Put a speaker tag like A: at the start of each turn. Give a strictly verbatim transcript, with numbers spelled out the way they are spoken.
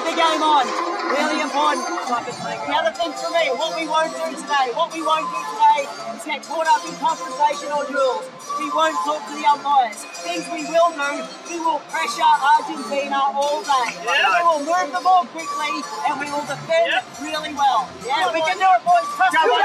A: keep the game on. Really important. The other thing for me, what we won't do today, what we won't do today is get caught up in confrontation or duels. We won't talk to the umpires. Things we will do, we will pressure Argentina all day. Yeah. We will move the ball quickly and we will defend yeah. really well. Yeah, we can do it, boys. Trust me.